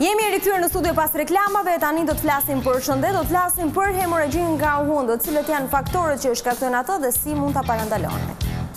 Jemi rikthyer në studio pas reklamave, tani do të flasim për shëndet, do të flasim për hemorragjin nga hundët, cilët janë faktorët që shkaktojnë atë dhe si mund ta parandaloni.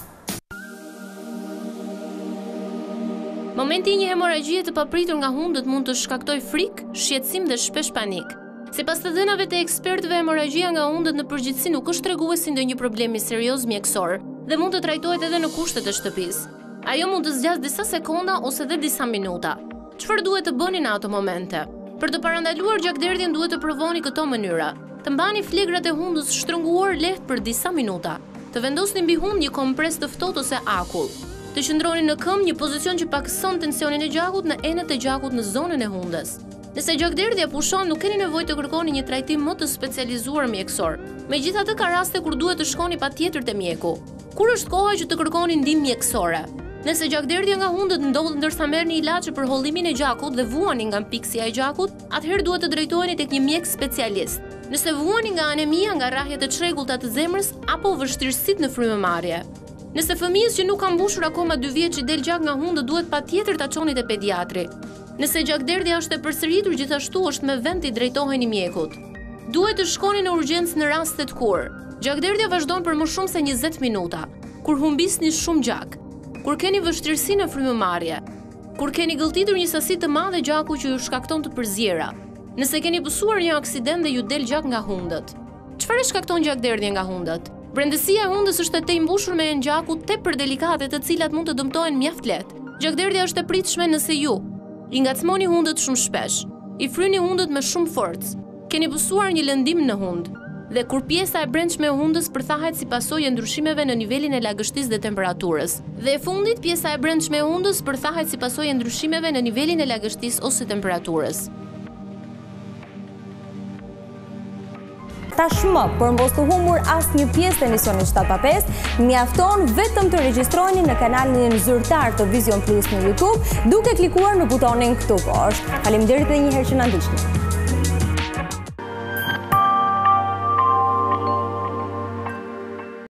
Momenti i një hemorragjie të papritur nga hundët mund të shkaktojë frikë, shqetësim dhe shpesh panik. Sipas të dhënave të ekspertëve, hemorragjia nga hundët në përgjithësi nuk është treguesi ndonjë problemi serioz mjekësor dhe mund të trajtohet edhe në kushtet e shtëpisë. Ajo mund të zgjasë disa sekonda ose edhe disa minuta. Çfarë duhet të bëni në ato momente? Për të parandaluar gjakderdhjen duhet të provoni këto mënyra. Të mbani flegrat e hundës shtrënguar lehtë për disa minuta. Të vendosni mbi hund një kompres të ftohtë ose akull. Të qëndroni në këmbë një pozicion që pakson tensionin e gjakut në enët e gjakut në zonën e hundës. Nëse gjakderdhja pushon, nuk keni nevojë të kërkoni një trajtim më të specializuar mjekësor. Megjithatë ka raste kur duhet të shkoni patjetër te mjeku. Kur është koha që të kërkoni ndihmë mjekësore? Nëse gjakderdhja nga hundët ndodh ndërsa merrni ilaçe për hollimin e gjakut dhe vuani nga piksja e gjakut, atëherë duhet të drejtoheni tek një mjek specialist. Nëse vuani nga anemia, nga rrahjet e çrregullta të zemrës apo vështirësitë në frymëmarrje. Nëse fëmijës që nuk ka mbushur akoma 2 vjeç i del gjak nga hundët, duhet patjetër ta çoni te pediatri. Nëse gjakderdhja është e përsëritur, gjithashtu është me vend të drejtoheni mjekut. Duhet të shkoni në urgjencë në rastet kur gjakderdhja vazhdon për më shumë se 20 minuta, kur humbisni shumë gjak, kur keni vështirësi në frymëmarrje, kur keni gëlltitur një sasi të madhe gjaku që ju shkakton të përzjera, nëse keni pësuar një aksident dhe ju del gjak nga hundët. Çfarë shkakton gjakderdhje nga hundët? Brendësia e hundës është e mbushur me enë gjaku tepër delikate, të cilat mund të dëmtohen mjaft lehtë. Gjakderdhja është e pritshme nëse ju i ngacmoni hundët shumë shpesh, i fryni hundët me shumë forcë, keni pësuar një lëndim në hund, dhe kur pjesa e brendshme e hundës përthahet si pasojë e ndryshimeve në nivelin e lagështisë dhe temperaturës. Dhe e fundit, pjesa e brendshme e hundës përthahet si pasojë e ndryshimeve në nivelin e lagështisë ose temperaturës. Tashmë, për mos të humbur asnjë pjesë të emisionit 7/5, mjafton vetëm të regjistroheni në kanalin zyrtar të Vision Plus në YouTube, duke klikuar në butonin këtu poshtë. Faleminderit edhe një herë që na ndiqni.